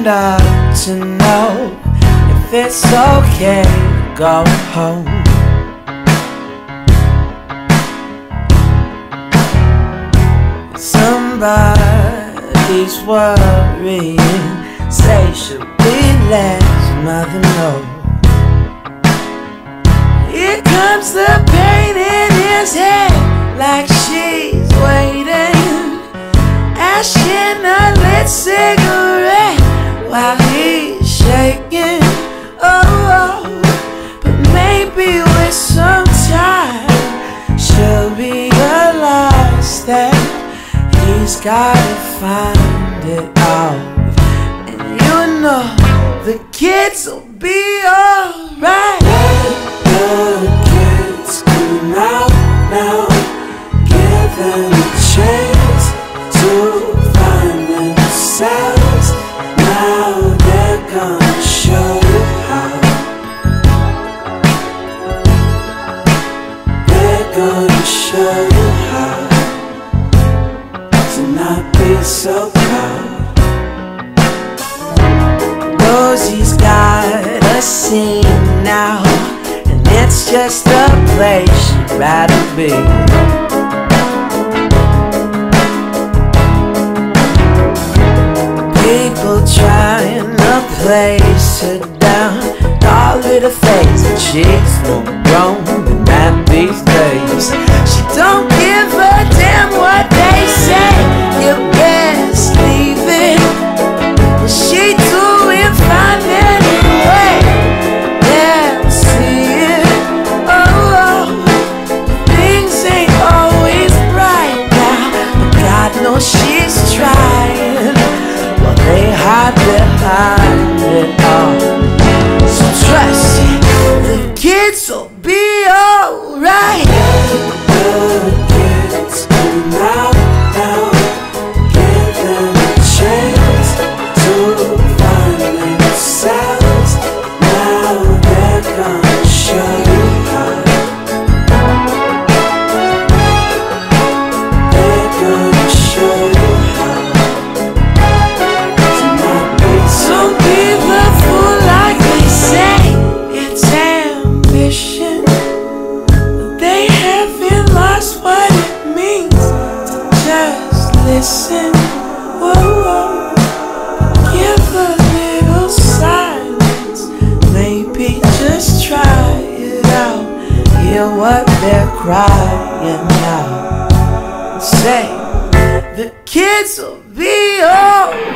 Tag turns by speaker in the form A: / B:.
A: wonder to know if it's okay to go home. Somebody's worrying, say, should we let mother know? Here comes the pain in his head, like she's waiting, ashing a lit cigarette while he's shaking. Oh, but maybe with some time she'll realize that he's gotta find it out. And you know the kids will be alright.
B: Let the kids come out now, give them a chance to find themselves. Now they're gonna show you how. They're gonna show you how to not be so proud.
A: Knows he's got a scene now, and it's just a place she'd rather be. People trying to place her down, doll with a face and cheeks more grown than that these days. She don't give a damn what they say, you best leave it. She doing fine anyway, yeah, see it. Oh, things ain't always bright now, but God knows she's trying. Well, they hide behind it all, so trust it, the kids will be alright.
B: The kids come out now, give them a chance to find themselves. Now they're gonna show you how. They're gonna show you how to not be so.
A: Don't be the fool like they say, it's ambition, but they haven't lost what it means to just listen. Whoa, whoa. Give a little silence, maybe just try it out. Hear what they're crying out. Say, the kids will be alright.